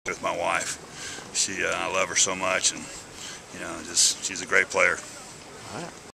with my wife. I love her so much, and she's a great player. All right.